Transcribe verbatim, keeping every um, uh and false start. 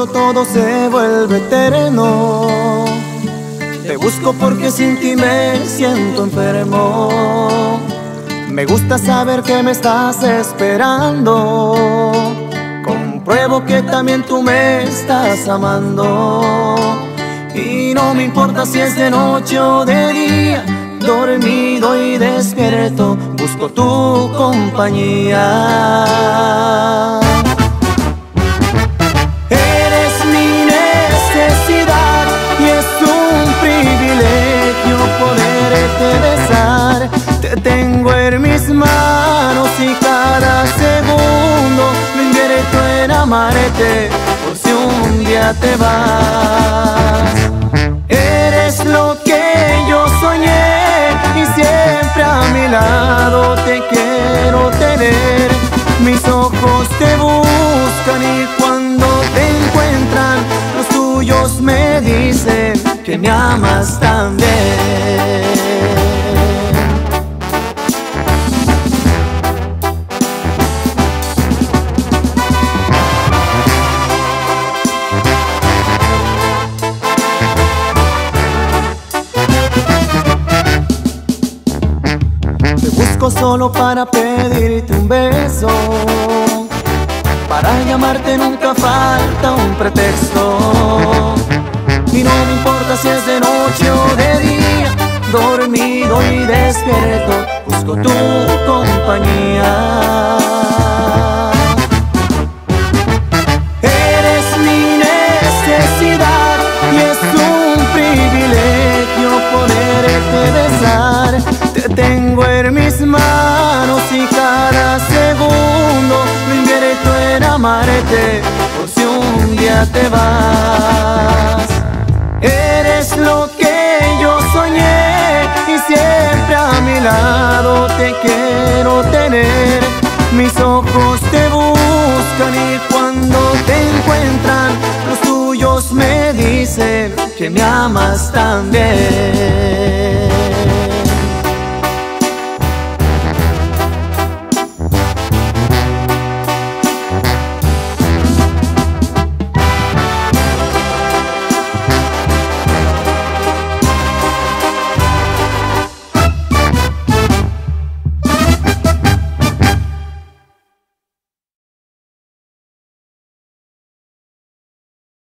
cuando todo se vuelve eterno. Te busco porque sin ti me siento enfermo. Me gusta saber que me estás esperando. Compruebo que también tú me estás amando. Y no me importa si es de noche o de día, dormido y despierto, busco tu compañía. Eres mi necesidad y es un privilegio poderte besar. Te tengo en mis manos y cada segundo me invierto en amarte, por si un día te vas. Eres lo que yo soñé y siempre a mi lado te quiero tener. Mis ojos te buscan y cuando te encuentran, los tuyos me dicen que me amas también. Solo para pedirte un beso, para llamarte nunca falta un pretexto. Y no me importa si es de noche o de día, dormido y despierto, busco tu compañía. Eres mi necesidad y es un privilegio poderte besar. Te tengo en mis manos y cada segundo me invierto en amarte, por si un día te vas. Eres lo que yo soñé y siempre a mi lado te quiero tener. Mis ojos te buscan y cuando te encuentran, los tuyos me dicen que me amas también.